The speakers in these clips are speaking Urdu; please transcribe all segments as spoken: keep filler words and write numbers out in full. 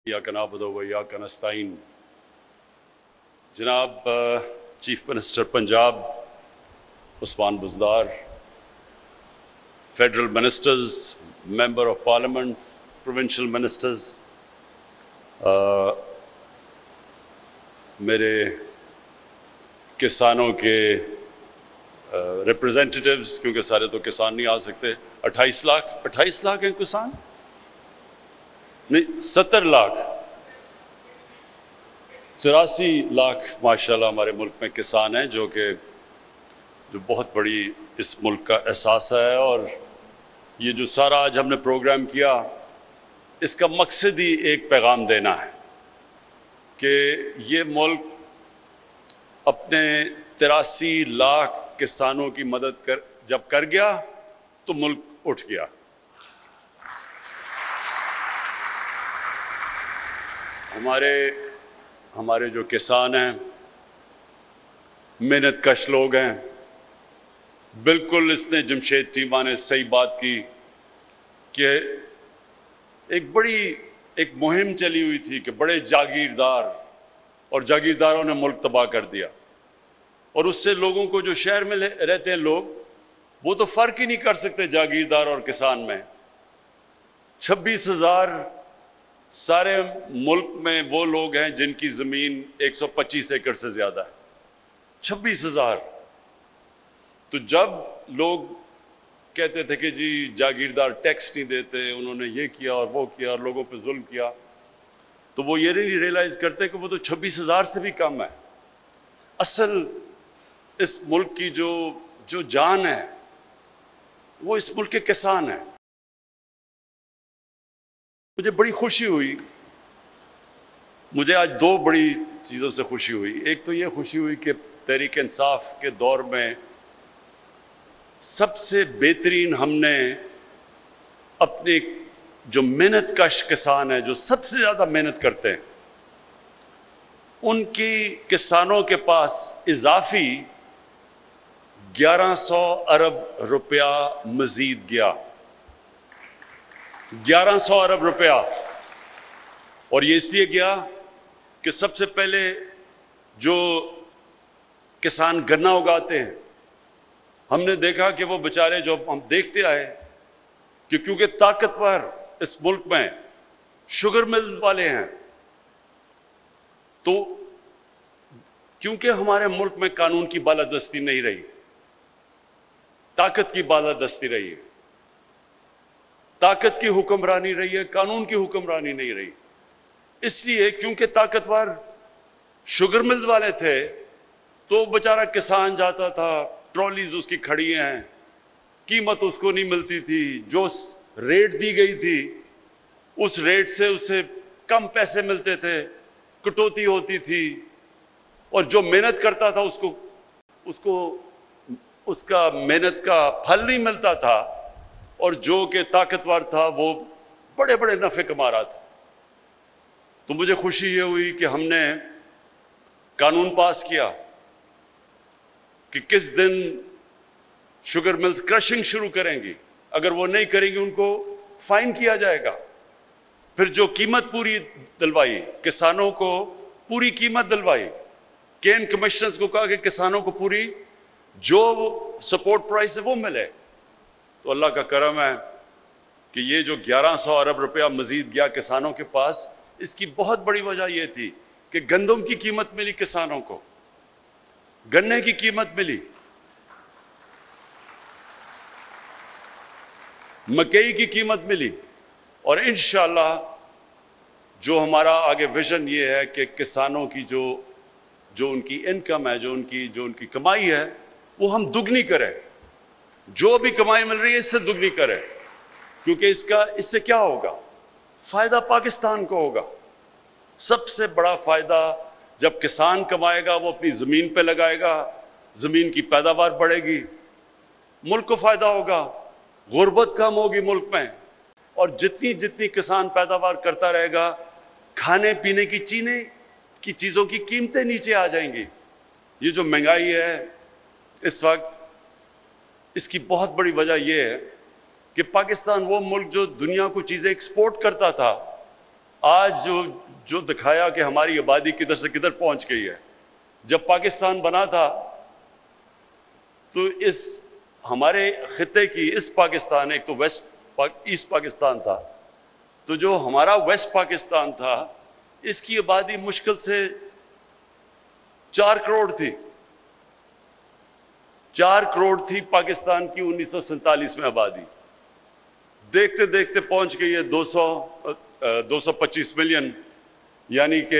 इय्याक नअबुदु व इय्याक नस्तईन। जनाब chief minister Punjab Usman Buzdar, federal ministers, member of parliament, provincial ministers, मेरे किसानों के रिप्रेजेंटेटिव्स, क्योंकि सारे तो किसान नहीं आ सकते, अट्ठाईस लाख अट्ठाईस लाख हैं किसान, नहीं सत्तर लाख चौरासी लाख माशाल्लाह हमारे मुल्क में किसान हैं, जो कि जो बहुत बड़ी इस मुल्क का एहसास है। और ये जो सारा आज हमने प्रोग्राम किया, इसका मकसद ही एक पैगाम देना है कि ये मुल्क अपने तिरासी लाख किसानों की मदद कर जब कर गया तो मुल्क उठ गया। हमारे हमारे जो किसान हैं, मेहनत कश लोग हैं। बिल्कुल इसने जमशेद चीमा ने सही बात की कि एक बड़ी एक मुहिम चली हुई थी कि बड़े जागीरदार और जागीरदारों ने मुल्क तबाह कर दिया, और उससे लोगों को जो शहर में रहते हैं लोग, वो तो फर्क ही नहीं कर सकते जागीरदार और किसान में। छब्बीस हजार सारे मुल्क में वो लोग हैं जिनकी जमीन एक सौ पच्चीस एकड़ से ज्यादा है, छब्बीस हजार। तो जब लोग कहते थे कि जी जागीरदार टैक्स नहीं देते, उन्होंने ये किया और वो किया और लोगों पे जुल्म किया, तो वो ये नहीं रियलाइज करते कि वो तो छब्बीस हजार से भी कम है। असल इस मुल्क की जो जो जान है वो इस मुल्क के किसान है। मुझे बड़ी खुशी हुई, मुझे आज दो बड़ी चीज़ों से खुशी हुई। एक तो ये खुशी हुई कि तहरीक इंसाफ के दौर में सबसे बेहतरीन हमने अपने जो मेहनत कश किसान है, जो सबसे ज़्यादा मेहनत करते हैं, उनकी किसानों के पास इजाफी ग्यारह सौ अरब रुपया मजीद गया, ग्यारह सौ अरब रुपया। और ये इसलिए गया कि सबसे पहले जो किसान गन्ना उगाते हैं, हमने देखा कि वो बेचारे, जो हम देखते आए कि क्योंकि ताकतवर इस मुल्क में शुगर मिल वाले हैं, तो क्योंकि हमारे मुल्क में कानून की बालादस्ती नहीं रही, ताकत की बालादस्ती रही है, ताकत की हुक्मरानी रही है, कानून की हुक्मरानी नहीं रही। इसलिए क्योंकि ताकतवर शुगर मिल्स वाले थे, तो बेचारा किसान जाता था, ट्रॉलीज उसकी खड़ी हैं, कीमत उसको नहीं मिलती थी, जो रेट दी गई थी उस रेट से उसे कम पैसे मिलते थे, कटौती होती थी, और जो मेहनत करता था उसको उसको उसका मेहनत का फल नहीं मिलता था, और जो कि ताकतवर था वो बड़े बड़े नफे कमा रहा था। तो मुझे खुशी ये हुई कि हमने कानून पास किया कि किस दिन शुगर मिल्स क्रशिंग शुरू करेंगी, अगर वो नहीं करेंगी उनको फाइन किया जाएगा। फिर जो कीमत पूरी दिलवाई, किसानों को पूरी कीमत दिलवाई, केन कमिश्नर्स को कहा कि किसानों को पूरी जो सपोर्ट प्राइस है वो मिले। तो अल्लाह का करम है कि ये जो ग्यारह सौ अरब रुपया मजीद गया किसानों के पास, इसकी बहुत बड़ी वजह यह थी कि गंदम की कीमत मिली किसानों को, गन्ने की कीमत मिली, मकई की कीमत मिली। और इंशाअल्लाह जो हमारा आगे विजन ये है कि किसानों की जो जो उनकी इनकम है, जो उनकी जो उनकी कमाई है, वो हम दुगनी करें। जो भी कमाई मिल रही है इससे दुगनी करें, क्योंकि इसका इससे क्या होगा, फायदा पाकिस्तान को होगा। सबसे बड़ा फायदा जब किसान कमाएगा, वो अपनी जमीन पे लगाएगा, जमीन की पैदावार बढ़ेगी, मुल्क को फायदा होगा, गुर्बत कम होगी मुल्क में, और जितनी जितनी किसान पैदावार करता रहेगा, खाने पीने की चीने की चीजों की कीमतें नीचे आ जाएंगी। ये जो महंगाई है इस वक्त, इसकी बहुत बड़ी वजह यह है कि पाकिस्तान वो मुल्क जो दुनिया को चीजें एक्सपोर्ट करता था, آج جو جو دکھایا کہ ہماری آبادی کدھر سے کدھر پہنچ گئی ہے. جب پاکستان بنا تھا تو اس ہمارے خطے کی اس پاکستان، ایک تو ویسٹ ایسٹ پاکستان تھا، تو جو ہمارا ویسٹ پاکستان تھا اس کی آبادی مشکل سے چار کروڑ تھی. چار کروڑ تھی پاکستان کی انیس سو سینتالیس میں آبادی. دیکھتے دیکھتے پہنچ گئی ہے دو سو دو سو پچیس ملین، یعنی کہ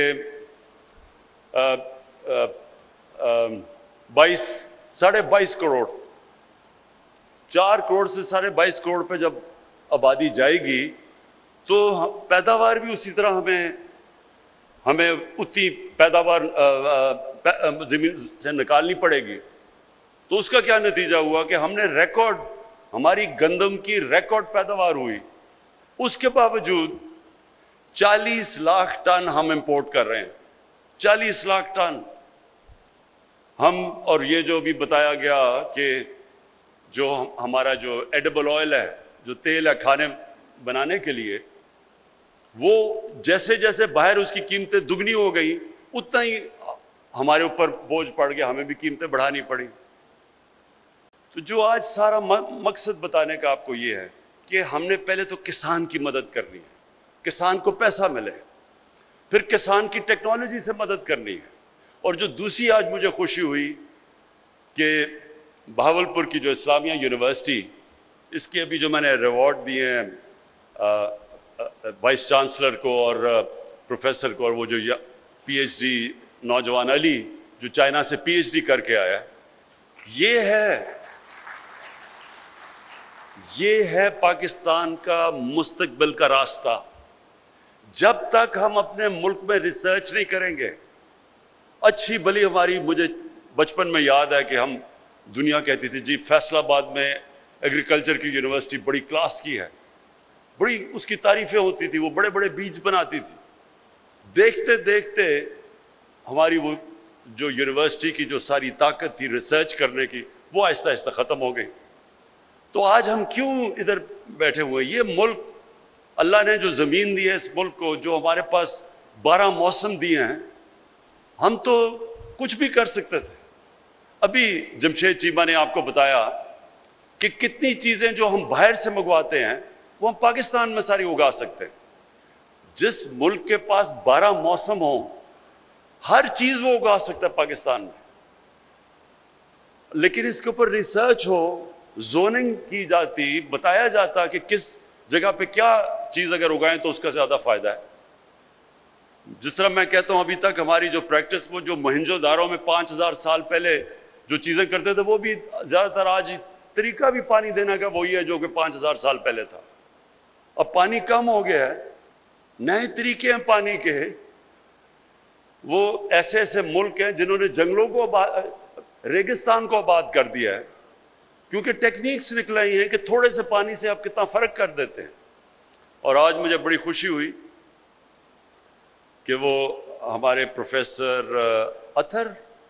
بائیس ساڑھے بائیس کروڑ. چار کروڑ سے ساڑھے بائیس کروڑ پہ جب آبادی جائے گی تو پیداوار بھی اسی طرح ہمیں ہمیں اتنی پیداوار زمین سے نکالنی پڑے گی. تو اس کا کیا نتیجہ ہوا کہ ہم نے ریکارڈ، ہماری گندم کی ریکارڈ پیداوار ہوئی، اس کے باوجود چالیس لاکھ ٹن ہم امپورٹ کر رہے ہیں. چالیس لاکھ ٹن ہم. اور یہ جو بھی بتایا گیا کہ جو ہمارا جو ایڈیبل آئل ہے، جو تیل ہے کھانے بنانے کے لیے، وہ جیسے جیسے باہر اس کی قیمتیں دگنی ہو گئی اتنا ہی ہمارے اوپر بوجھ پڑ گیا، ہمیں بھی قیمتیں بڑھانی پڑی. تو جو آج سارا مقصد بتانے کا آپ کو یہ ہے کہ ہم نے پہلے تو کسان کی مدد کرنی ہے، کسان کو پیسہ ملے، پھر کسان کی ٹیکنالوجی سے مدد کرنی ہے. اور جو دوسری آج مجھے خوشی ہوئی کہ بہاولپور کی جو اسلامیہ یونیورسٹی، اس کے ابھی جو میں نے ریوارڈ دیے ہیں وائس چانسلر کو اور پروفیسر کو، اور وہ جو پی ایچ ڈی نوجوان علی جو چائنا سے پی ایچ ڈی کر کے آیا، یہ ہے یہ ہے پاکستان کا مستقبل کا راستہ. جب تک ہم اپنے ملک میں ریسرچ نہیں کریں گے، اچھی بھلی ہماری، مجھے بچپن میں یاد ہے کہ ہم دنیا کہتی تھی جی فیصل آباد میں ایگریکلچر کی یونیورسٹی بڑی کلاس کی ہے، بڑی اس کی تعریفیں ہوتی تھی، وہ بڑے بڑے بیج بناتی تھی. دیکھتے دیکھتے ہماری وہ جو یونیورسٹی کی جو ساری طاقت تھی ریسرچ کرنے کی، وہ آہستہ آہستہ ختم ہو گئی. تو آج ہم کیوں ادھر بیٹھے ہوئے؟ یہ ملک، اللہ نے جو زمین دی ہے اس ملک کو، جو ہمارے پاس بارہ موسم دیے ہیں، ہم تو کچھ بھی کر سکتے تھے. ابھی جمشید چیمہ نے آپ کو بتایا کہ کتنی چیزیں جو ہم باہر سے منگواتے ہیں وہ ہم پاکستان میں ساری اگا سکتے ہیں. جس ملک کے پاس بارہ موسم ہوں، ہر چیز وہ اگا سکتا ہے پاکستان میں. لیکن اس کے اوپر ریسرچ ہو، زوننگ کی جاتی، بتایا جاتا کہ کس جگہ پہ کیا چیز اگر اگائیں تو اس کا زیادہ فائدہ ہے. جس طرح میں کہتا ہوں ابھی تک ہماری جو پریکٹس، وہ جو موہنجو دارو میں پانچ ہزار سال پہلے جو چیزیں کرتے تھے، وہ بھی زیادہ تر آج طریقہ بھی پانی دینے کا وہی ہے جو کہ پانچ ہزار سال پہلے تھا. اب پانی کم ہو گیا ہے، نئے طریقے ہیں پانی کے. وہ ایسے ایسے ملک ہیں جنہوں نے جنگلوں کو ریگستان کو آباد کر دیا ہے، کیونکہ ٹیکنیکس نکل آئی ہیں کہ تھوڑے سے پانی سے آپ کتنا فرق کر دیتے ہیں. اور آج مجھے بڑی خوشی ہوئی کہ وہ ہمارے پروفیسر اطہر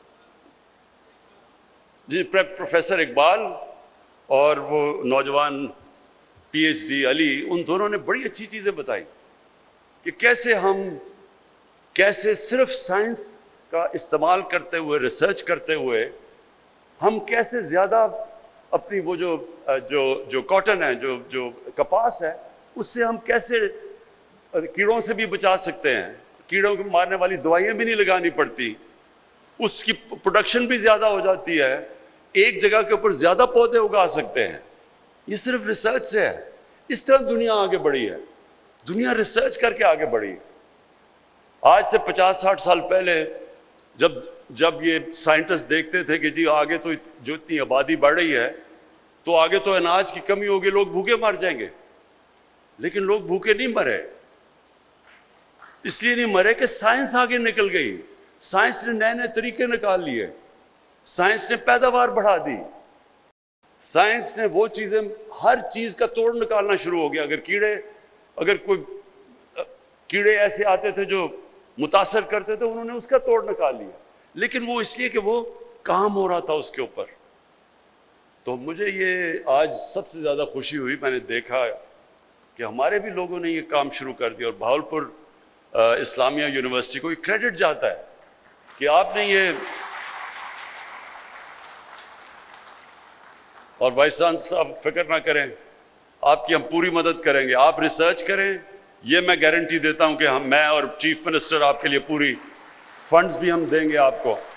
جی پروفیسر اقبال اور وہ نوجوان پی ایچ ڈی علی، ان دونوں نے بڑی اچھی چیزیں بتائی کہ کیسے ہم کیسے صرف سائنس کا استعمال کرتے ہوئے، ریسرچ کرتے ہوئے، ہم کیسے زیادہ اپنی وہ جو جو جو کاٹن ہے، جو جو کپاس ہے، اس سے ہم کیسے کیڑوں سے بھی بچا سکتے ہیں. کیڑوں کو مارنے والی دوائیں بھی نہیں لگانی پڑتی، اس کی پروڈکشن بھی زیادہ ہو جاتی ہے، ایک جگہ کے اوپر زیادہ پودے اگا سکتے ہیں. یہ صرف ریسرچ سے ہے. اس طرح دنیا آگے بڑھی ہے، دنیا ریسرچ کر کے آگے بڑھی. آج سے پچاس ساٹھ سال پہلے جب جب یہ سائنٹسٹ دیکھتے تھے کہ جی آگے تو جو اتنی آبادی بڑھ رہی ہے تو آگے تو اناج کی کمی ہوگی، لوگ بھوکے مر جائیں گے. لیکن لوگ بھوکے نہیں مرے، اس لیے نہیں مرے کہ سائنس آگے نکل گئی. سائنس نے نئے نئے طریقے نکال لیے، سائنس نے پیداوار بڑھا دی، سائنس نے وہ چیزیں، ہر چیز کا توڑ نکالنا شروع ہو گیا. اگر کیڑے اگر کوئی کیڑے ایسے آتے تھے جو متاثر کرتے تھے، انہوں نے اس کا توڑ نکال لیا، لیکن وہ اس لیے کہ وہ کام ہو رہا تھا اس کے اوپر. تو مجھے یہ آج سب سے زیادہ خوشی ہوئی، میں نے دیکھا کہ ہمارے بھی لوگوں نے یہ کام شروع کر دیا. اور بہاولپور اسلامیہ یونیورسٹی کو یہ کریڈٹ جاتا ہے کہ آپ نے یہ، اور وائس چانسلر صاحب فکر نہ کریں، آپ کی ہم پوری مدد کریں گے، آپ ریسرچ کریں، یہ میں گارنٹی دیتا ہوں کہ ہم میں اور چیف منسٹر آپ کے لیے پوری فنڈز بھی ہم دیں گے آپ کو۔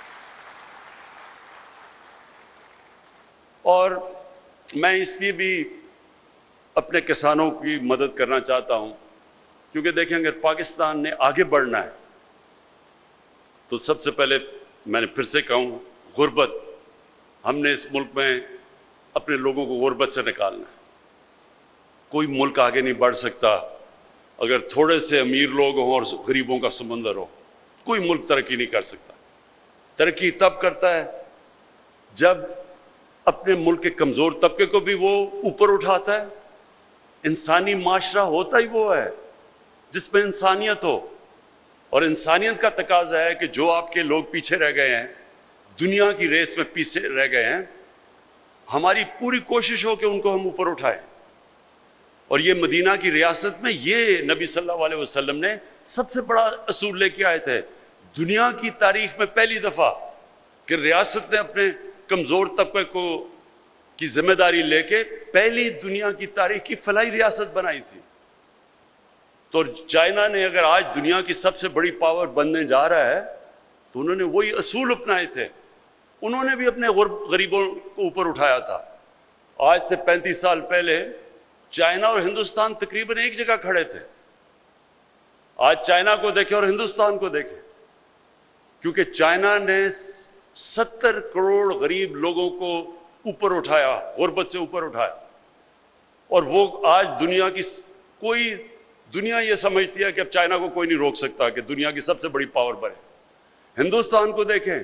اور میں اس لیے بھی اپنے کسانوں کی مدد کرنا چاہتا ہوں کیونکہ دیکھیں اگر پاکستان نے آگے بڑھنا ہے تو سب سے پہلے میں نے پھر سے کہوں غربت، ہم نے اس ملک میں اپنے لوگوں کو غربت سے نکالنا ہے۔ کوئی ملک آگے نہیں بڑھ سکتا اگر تھوڑے سے امیر لوگ ہوں اور غریبوں کا سمندر ہو، کوئی ملک ترقی نہیں کر سکتا۔ ترقی تب کرتا ہے جب اپنے ملک کے کمزور طبقے کو بھی وہ اوپر اٹھاتا ہے۔ انسانی معاشرہ ہوتا ہی وہ ہے جس میں انسانیت ہو، اور انسانیت کا تقاضا ہے کہ جو آپ کے لوگ پیچھے رہ گئے ہیں، دنیا کی ریس میں پیچھے رہ گئے ہیں، ہماری پوری کوشش ہو کہ ان کو ہم اوپر اٹھائیں۔ اور یہ مدینہ کی ریاست میں یہ نبی صلی اللہ علیہ وسلم نے سب سے بڑا اصول لے کے آئے تھے، دنیا کی تاریخ میں پہلی دفعہ کہ ریاست نے اپنے کمزور طبقے کو کی ذمہ داری لے کے پہلی دنیا کی تاریخ کی فلاحی ریاست بنائی تھی۔ تو چائنا نے اگر آج دنیا کی سب سے بڑی پاور بننے جا رہا ہے تو انہوں نے وہی اصول اپنائے تھے، انہوں نے بھی اپنے غریبوں کو اوپر اٹھایا تھا۔ آج سے پینتیس سال پہلے چائنا اور ہندوستان تقریباً ایک جگہ کھڑے تھے۔ آج چائنا کو دیکھیں اور ہندوستان کو دیکھیں، کیونکہ چائنا نے ستر کروڑ غریب لوگوں کو اوپر اٹھایا، غربت سے اوپر اٹھایا، اور وہ آج دنیا کی کوئی دنیا یہ سمجھتی ہے کہ اب چائنا کو کوئی نہیں روک سکتا کہ دنیا کی سب سے بڑی پاور بنے۔ ہندوستان کو دیکھیں،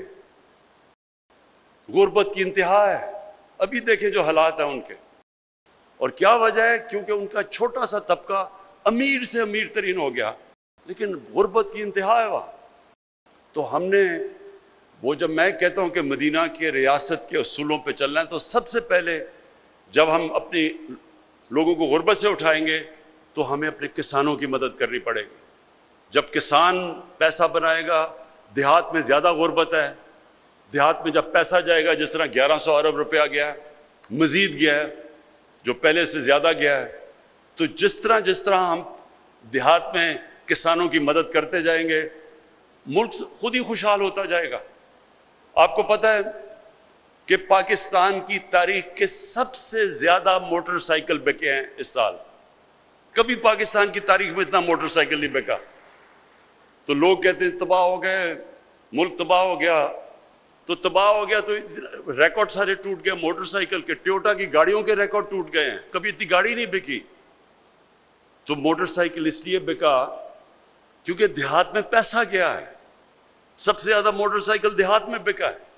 غربت کی انتہا ہے، ابھی دیکھیں جو حالات ہیں ان کے، اور کیا وجہ ہے؟ کیونکہ ان کا چھوٹا سا طبقہ امیر سے امیر ترین ہو گیا، لیکن غربت کی انتہا ہے وہاں۔ تو ہم نے وہ جب میں کہتا ہوں کہ مدینہ کے ریاست کے اصولوں پہ چلنا ہے تو سب سے پہلے جب ہم اپنی لوگوں کو غربت سے اٹھائیں گے تو ہمیں اپنے کسانوں کی مدد کرنی پڑے گی۔ جب کسان پیسہ بنائے گا، دیہات میں زیادہ غربت ہے، دیہات میں جب پیسہ جائے گا، جس طرح گیارہ سو ارب روپیہ گیا ہے، مزید گیا ہے جو پہلے سے زیادہ گیا ہے، تو جس طرح جس طرح ہم دیہات میں کسانوں کی مدد کرتے جائیں گے، ملک خود ہی خوشحال ہوتا جائے گا۔ آپ کو پتہ ہے کہ پاکستان کی تاریخ کے سب سے زیادہ موٹر سائیکل بکے ہیں اس سال، کبھی پاکستان کی تاریخ میں اتنا موٹر سائیکل نہیں بکا۔ تو لوگ کہتے ہیں تباہ ہو گئے، ملک تباہ ہو گیا، تو تباہ ہو گیا تو ریکارڈ سارے ٹوٹ گئے موٹر سائیکل کے، ٹویوٹا کی گاڑیوں کے ریکارڈ ٹوٹ گئے ہیں، کبھی اتنی گاڑی نہیں بکی۔ تو موٹر سائیکل اس لیے بکا کیونکہ دیہات میں پیسہ گیا ہے، سب سے زیادہ موٹر سائیکل دیہات میں بکا ہے۔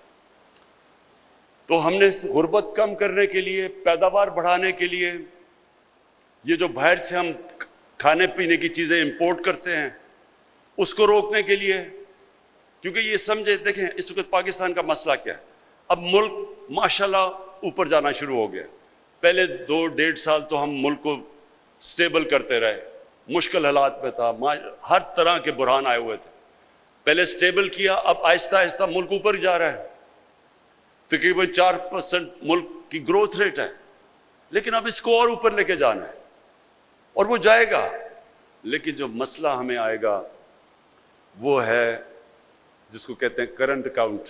تو ہم نے غربت کم کرنے کے لیے، پیداوار بڑھانے کے لیے، یہ جو باہر سے ہم کھانے پینے کی چیزیں امپورٹ کرتے ہیں اس کو روکنے کے لیے، کیونکہ یہ سمجھے دیکھیں اس وقت پاکستان کا مسئلہ کیا ہے، اب ملک ماشاءاللہ اوپر جانا شروع ہو گیا۔ پہلے دو ڈیڑھ سال تو ہم ملک کو سٹیبل کرتے رہے، مشکل حالات میں تھا، ہر طرح کے بحران آئے ہوئے تھے، پہلے سٹیبل کیا، اب آہستہ آہستہ ملک اوپر جا رہا ہے، تقریباً چار پرسنٹ ملک کی گروتھ ریٹ ہے، لیکن اب اس کو اور اوپر لے کے جانا ہے، اور وہ جائے گا۔ لیکن جو مسئلہ ہمیں آئے گا وہ ہے جس کو کہتے ہیں کرنٹ اکاؤنٹ،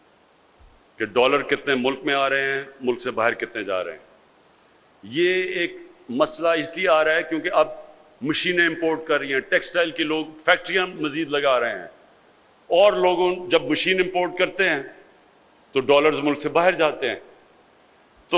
کہ ڈالر کتنے ملک میں آ رہے ہیں، ملک سے باہر کتنے جا رہے ہیں۔ یہ ایک مسئلہ اس لیے آ رہا ہے کیونکہ اب مشینیں امپورٹ کر رہی ہیں، ٹیکسٹائل کے لوگ فیکٹریاں مزید لگا رہے ہیں، اور لوگوں جب مشین امپورٹ کرتے ہیں تو ڈالرز ملک سے باہر جاتے ہیں۔ تو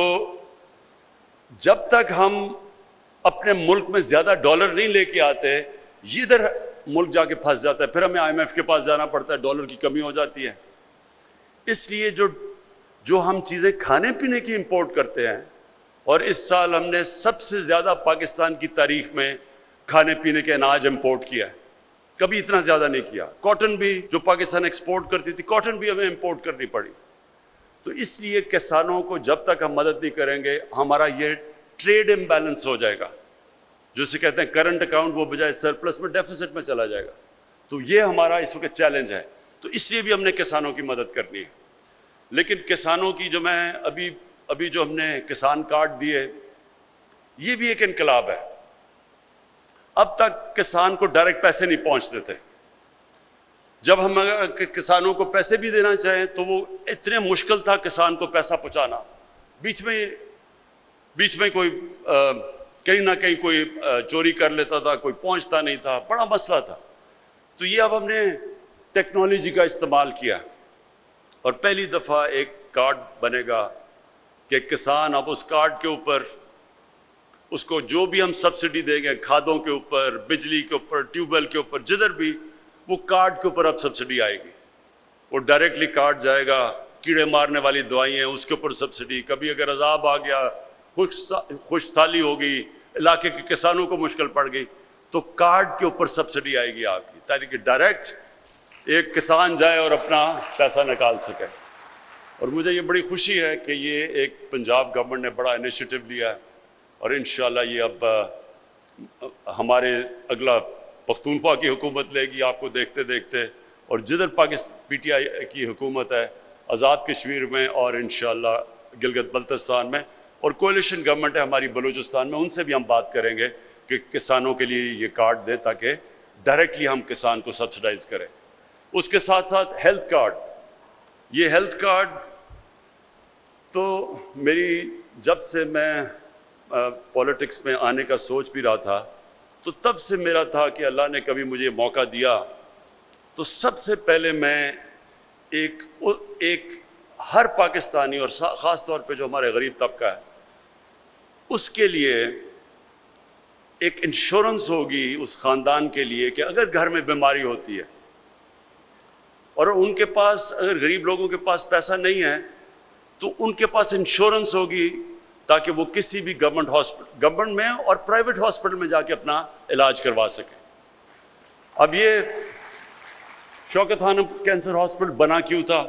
جب تک ہم اپنے ملک میں زیادہ ڈالر نہیں لے کے آتے، یہ ادھر ملک جا کے پھنس جاتا ہے، پھر ہمیں آئی ایم ایف کے پاس جانا پڑتا ہے، ڈالر کی کمی ہو جاتی ہے۔ اس لیے جو جو ہم چیزیں کھانے پینے کی امپورٹ کرتے ہیں، اور اس سال ہم نے سب سے زیادہ پاکستان کی تاریخ میں کھانے پینے کے اناج امپورٹ کیا ہے، کبھی اتنا زیادہ نہیں کیا۔ کاٹن بھی جو پاکستان ایکسپورٹ کرتی تھی، کاٹن بھی ہمیں امپورٹ کرنی پڑی۔ تو اس لیے کسانوں کو جب تک ہم مدد نہیں کریں گے، ہمارا یہ ٹریڈ امبیلنس ہو جائے گا۔ جسے کہتے ہیں کرنٹ اکاؤنٹ، وہ بجائے سرپلس میں ڈیفیسٹ میں چلا جائے گا. تو یہ ہمارا اس وقت چیلنج ہے. تو اس لیے بھی ہم نے کسانوں کی مدد کرنی ہے. لیکن کسانوں کی جو میں ابھی ابھی جو ہم نے کسان کارڈ دیے، یہ بھی ایک انقلاب ہے. اب تک کسان کو ڈائریکٹ پیسے نہیں پہنچتے تھے. جب ہم کسانوں کو پیسے بھی دینا چاہیں تو وہ اتنے مشکل تھا کسان کو پیسہ پہنچانا. بیچ میں بیچ میں کوئی کہیں نہ کہیں کوئی چوری کر لیتا تھا، کوئی پہنچتا نہیں تھا، بڑا مسئلہ تھا. تو یہ اب ہم نے ٹیکنالوجی کا استعمال کیا اور پہلی دفعہ ایک کارڈ بنے گا کہ کسان اب اس کارڈ کے اوپر اس کو جو بھی ہم سبسڈی دیں گے، کھادوں کے اوپر، بجلی کے اوپر، ٹیوب ویل کے اوپر، جدھر بھی، وہ کارڈ کے اوپر اب سبسڈی آئے گی. وہ ڈائریکٹلی کارڈ جائے گا. کیڑے مارنے والی دوائیں ہیں اس کے اوپر سبسڈی. کبھی اگر عذاب آ گیا، خشک سالی ہو گئی، علاقے کے کسانوں کو مشکل پڑ گئی، تو کارڈ کے اوپر سبسڈی آئے گی آپ کی، تاکہ ڈائریکٹ ایک کسان جائے اور اپنا پیسہ نکال سکے. اور مجھے یہ بڑی خوشی ہے کہ یہ ایک پنجاب گورنمنٹ نے بڑا انیشیٹو لیا ہے اور انشاءاللہ یہ اب ہمارے اگلا پختونخوا کی حکومت لے گی، آپ کو دیکھتے دیکھتے. اور جدھر پاکستان پی ٹی آئی کی حکومت ہے آزاد کشمیر میں اور انشاءاللہ گلگت بلتستان میں، اور کولیشن گورنمنٹ ہے ہماری بلوچستان میں، ان سے بھی ہم بات کریں گے کہ کسانوں کے لیے یہ کارڈ دیں تاکہ ڈائریکٹلی ہم کسان کو سبسڈائز کریں. اس کے ساتھ ساتھ ہیلتھ کارڈ. یہ ہیلتھ کارڈ تو میری جب سے میں پولیٹکس میں آنے کا سوچ بھی رہا تھا تو تب سے میرا تھا کہ اللہ نے کبھی مجھے موقع دیا تو سب سے پہلے میں ایک ایک ہر پاکستانی اور خاص طور پہ جو ہمارے غریب طبقہ ہے اس کے لیے ایک انشورنس ہوگی اس خاندان کے لیے کہ اگر گھر میں بیماری ہوتی ہے اور ان کے پاس، اگر غریب لوگوں کے پاس پیسہ نہیں ہے تو ان کے پاس انشورنس ہوگی تاکہ وہ کسی بھی گورنمنٹ ہاسپٹل گورنمنٹ میں اور پرائیویٹ ہاسپٹل میں جا کے اپنا علاج کروا سکیں. اب یہ شوکت خانم کینسر ہاسپٹل بنا کیوں تھا؟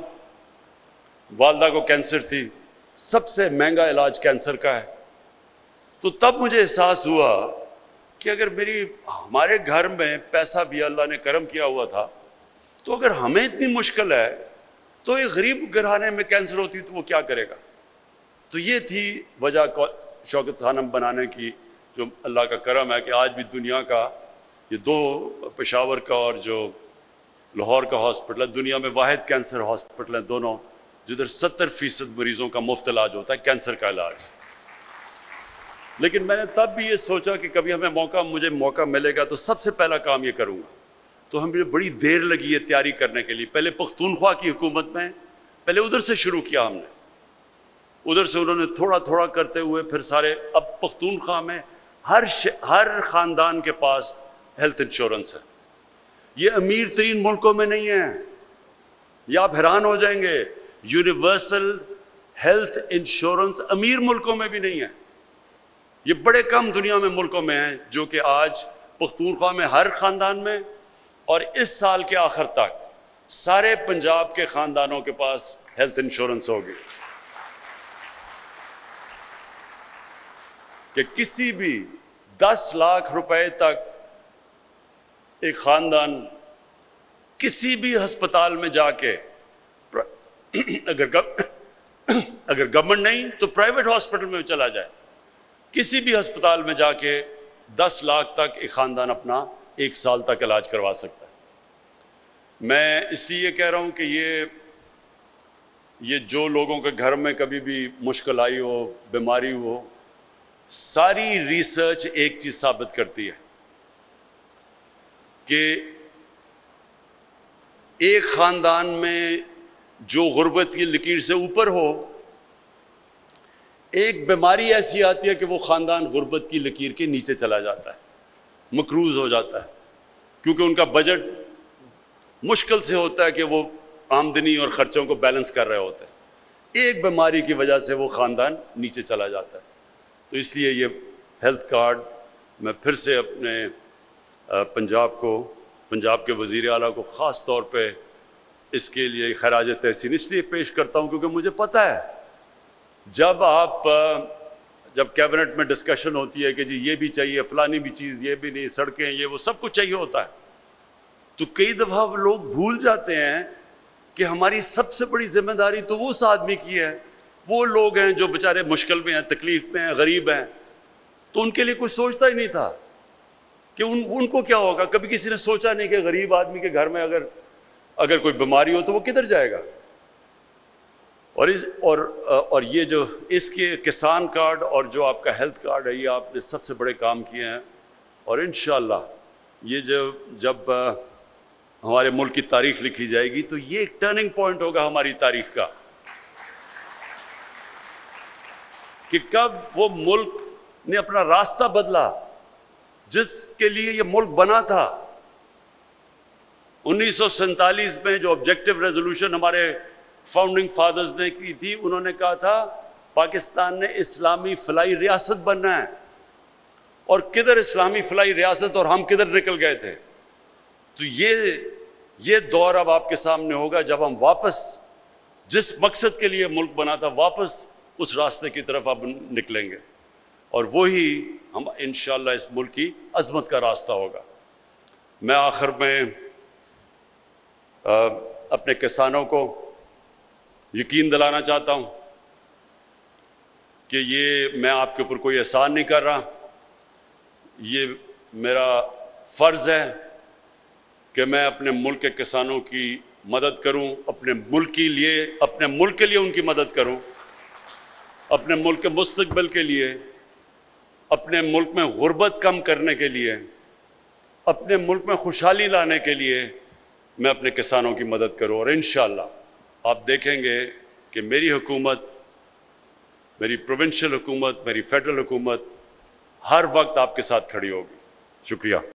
والدہ کو کینسر تھی، سب سے مہنگا علاج کینسر کا ہے. تو تب مجھے احساس ہوا کہ اگر میری ہمارے گھر میں پیسہ بھی اللہ نے کرم کیا ہوا تھا تو اگر ہمیں اتنی مشکل ہے تو ایک غریب گھرانے میں کینسر ہوتی تو وہ کیا کرے گا؟ تو یہ تھی وجہ شوکت خانم بنانے کی، جو اللہ کا کرم ہے کہ آج بھی دنیا کا یہ دو پشاور کا اور جو لاہور کا ہاسپٹل ہے دنیا میں واحد کینسر ہاسپٹل ہیں دونوں، جدھر ستر فیصد مریضوں کا مفت علاج ہوتا ہے کینسر کا علاج. لیکن میں نے تب بھی یہ سوچا کہ کبھی ہمیں موقع مجھے موقع ملے گا تو سب سے پہلا کام یہ کروں گا. تو ہمیں بڑی دیر لگی ہے تیاری کرنے کے لیے. پہلے پختونخوا کی حکومت میں پہلے ادھر سے شروع کیا ہم نے، ادھر سے انہوں نے تھوڑا تھوڑا کرتے ہوئے پھر سارے، اب پختونخوا میں ہر ش... ہر خاندان کے پاس ہیلتھ انشورنس ہے. یہ امیر ترین ملکوں میں نہیں ہے، یہ آپ حیران ہو جائیں گے. یونیورسل ہیلتھ انشورنس امیر ملکوں میں بھی نہیں ہے. یہ بڑے کم دنیا میں ملکوں میں ہیں جو کہ آج پختونخوا میں ہر خاندان میں، اور اس سال کے آخر تک سارے پنجاب کے خاندانوں کے پاس ہیلتھ انشورنس ہوگی کہ کسی بھی دس لاکھ روپے تک ایک خاندان کسی بھی ہسپتال میں جا کے، اگر اگر گورنمنٹ نہیں تو پرائیویٹ ہاسپٹل میں چلا جائے، کسی بھی ہسپتال میں جا کے دس لاکھ تک ایک خاندان اپنا ایک سال تک علاج کروا سکتا ہے. میں اس لیے کہہ رہا ہوں کہ یہ یہ جو لوگوں کے گھر میں کبھی بھی مشکل آئی ہو، بیماری ہو، ساری ریسرچ ایک چیز ثابت کرتی ہے کہ ایک خاندان میں جو غربت کی لکیر سے اوپر ہو، ایک بیماری ایسی آتی ہے کہ وہ خاندان غربت کی لکیر کے نیچے چلا جاتا ہے، مقروض ہو جاتا ہے، کیونکہ ان کا بجٹ مشکل سے ہوتا ہے کہ وہ آمدنی اور خرچوں کو بیلنس کر رہے ہوتے ہیں. ایک بیماری کی وجہ سے وہ خاندان نیچے چلا جاتا ہے. تو اس لیے یہ ہیلتھ کارڈ میں پھر سے اپنے پنجاب کو، پنجاب کے وزیر اعلیٰ کو خاص طور پہ اس کے لیے خراج تحسین اس لیے پیش کرتا ہوں کیونکہ مجھے پتہ ہے جب آپ جب کیبنٹ میں ڈسکشن ہوتی ہے کہ جی یہ بھی چاہیے، فلانی بھی چیز، یہ بھی نہیں، سڑکیں، یہ وہ سب کچھ چاہیے ہوتا ہے، تو کئی دفعہ لوگ بھول جاتے ہیں کہ ہماری سب سے بڑی ذمہ داری تو وہ اس آدمی کی ہے، وہ لوگ ہیں جو بیچارے مشکل میں ہیں، تکلیف میں ہیں، غریب ہیں، تو ان کے لیے کوئی سوچتا ہی نہیں تھا کہ ان ان کو کیا ہوگا. کبھی کسی نے سوچا نہیں کہ غریب آدمی کے گھر میں اگر اگر کوئی بیماری ہو تو وہ کدھر جائے گا. اور اس اور اور یہ جو اس کے کسان کارڈ اور جو آپ کا ہیلتھ کارڈ ہے، یہ آپ نے سب سے بڑے کام کیے ہیں، اور انشاءاللہ یہ جو جب ہمارے ملک کی تاریخ لکھی جائے گی تو یہ ایک ٹرننگ پوائنٹ ہوگا ہماری تاریخ کا، کہ کب وہ ملک نے اپنا راستہ بدلا جس کے لیے یہ ملک بنا تھا. انیس سو سینتالیس میں جو آبجیکٹو ریزولوشن ہمارے فاؤنڈنگ فادرز نے کی تھی، انہوں نے کہا تھا پاکستان نے اسلامی فلاحی ریاست بننا ہے، اور کدھر اسلامی فلاحی ریاست اور ہم کدھر نکل گئے تھے. تو یہ یہ دور اب آپ کے سامنے ہوگا جب ہم واپس جس مقصد کے لیے ملک بنا تھا واپس اس راستے کی طرف اب نکلیں گے، اور وہی ہم انشاءاللہ اس ملک کی عظمت کا راستہ ہوگا. میں آخر میں اپنے کسانوں کو یقین دلانا چاہتا ہوں کہ یہ میں آپ کے اوپر کوئی احسان نہیں کر رہا، یہ میرا فرض ہے کہ میں اپنے ملک کے کسانوں کی مدد کروں، اپنے ملک کے لیے اپنے ملک کے لیے ان کی مدد کروں، اپنے ملک کے مستقبل کے لیے، اپنے ملک میں غربت کم کرنے کے لیے، اپنے ملک میں خوشحالی لانے کے لیے میں اپنے کسانوں کی مدد کروں. اور انشاءاللہ آپ دیکھیں گے کہ میری حکومت، میری پروونشل حکومت، میری فیڈرل حکومت ہر وقت آپ کے ساتھ کھڑی ہوگی. شکریہ.